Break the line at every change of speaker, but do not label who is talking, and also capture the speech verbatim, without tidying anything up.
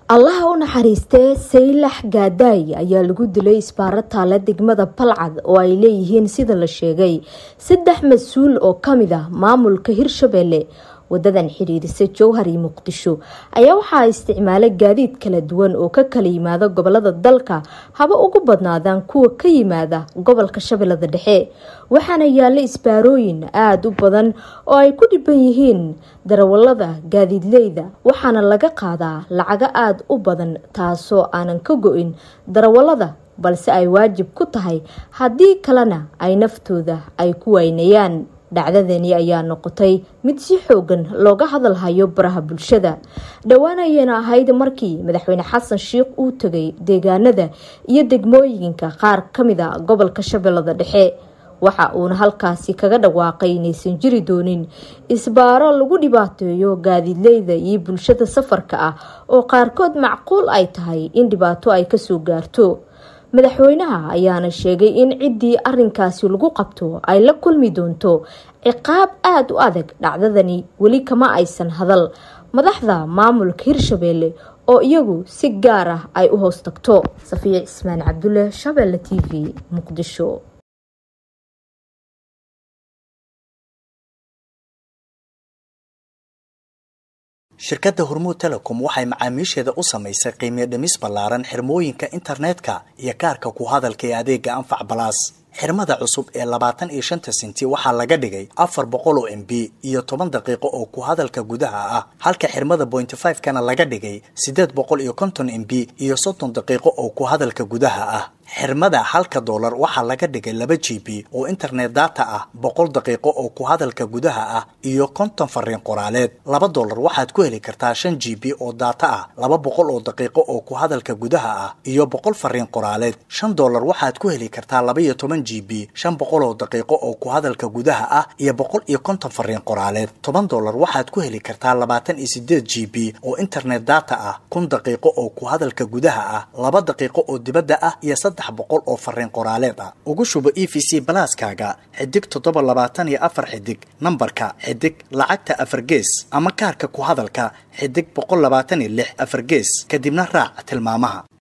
الله u naxariistay Saylax Gaday ayaa lagu dilay isbaarada la degmada Balcad oo ay leeyihiin sida la sheegay saddex mas'uul oo kamid ah maamulka Hirshabelle wadadan xiriirisa Jowhar iyo Muqdisho ayaa waxa isticmaalay gaadiid kala duwan oo ka kala yimaada gobolada dalka haba ugu badnaadaan kuwa ka yimaada gobolka Shabeellada Dhexe waxaana yaala isbaarooyin aad u badan oo ay ku dhiban yihiin darawalada gaadiidleyda waxaana laga qaadaa lacag aad u badan taasoo aanan ka go'in darawalada balse ay waajib ku tahay hadii kalena ay naftooda ay ku waynayaan dhacdadani ayaa noqotay mid si xoogan looga hadalhayo baraha bulshada dhawaanayna ahayd markii madaxweyne Xasan Sheekh uu tagay deegaanada iyo degmooyinka qaar kamid ah gobolka Shabeellada Dhexe waxa uu halkaasi kaga dhawaaqay inaysan jiri doonin isbaaro lagu dhibaateeyo gaadiidleyda iyo bulshada safarka ah oo qaarkood macquul ay tahay in dhibaato ay ka soo gaarto madaxweynaha ayaana sheegay in cidii arinkaasi lagu qabto ay la kulmi doonto ciqaab aad u adag dhacdadani wali kama aysan hadal madaxda maamulka Hirshabelle oo iyagu si gaar ah ay u hoos tagto Safiya Ismaan Cabdulle Shabeelle T V Muqdisho.
shirkadda Hormuud Telecom waxay macaamiisheeda u samaysay qiimo dhimis ballaaran xirmooyinka internetka iyo kaarka ku hadalka ee adeega Anfac Plus xirmada cusub ee labaatan iyo shan senti waxaa laga dhigay afar boqol oo M B iyo toban daqiiqo oo ku hadalka gudaha ah halka xirmada point five kana laga dhigay siddeed boqol iyo konton M B iyo soddon daqiiqo oo ku hadalka gudaha ah xirmada halka dollar waxaa laga dhigay laba G B oo internet data ah boqol daqiiqo oo ku hadalka gudaha ah iyo konton fariin qoraaleed laba dollar waxaad ku heli kartaa shan G B oo data ah laba boqol oo daqiiqo oo ku hadalka gudaha ah iyo boqol fariin qoraaleed shan dollar waxaad ku heli kartaa laba iyo toban G B shan boqol oo daqiiqo oo ku hadalka gudaha ah iyo boqol iyo konton fariin qoraaleed toban dollar waxaad ku heli kartaa labaatan iyo siddeed G B oo internet data ah kun daqiiqo oo ku hadalka gudaha ah laba daqiiqo oo dibadda ah iyo boqol oo fariin qoraaleed ah ugu shubo E V C Plus kaaga xidig toddoba labaatan iyo afar xidig nambarka xidig lacagta afar gees ama kaarka ku hadalka xidig boqol labaatan iyo lix afar gees kadibna raac tilmaamaha.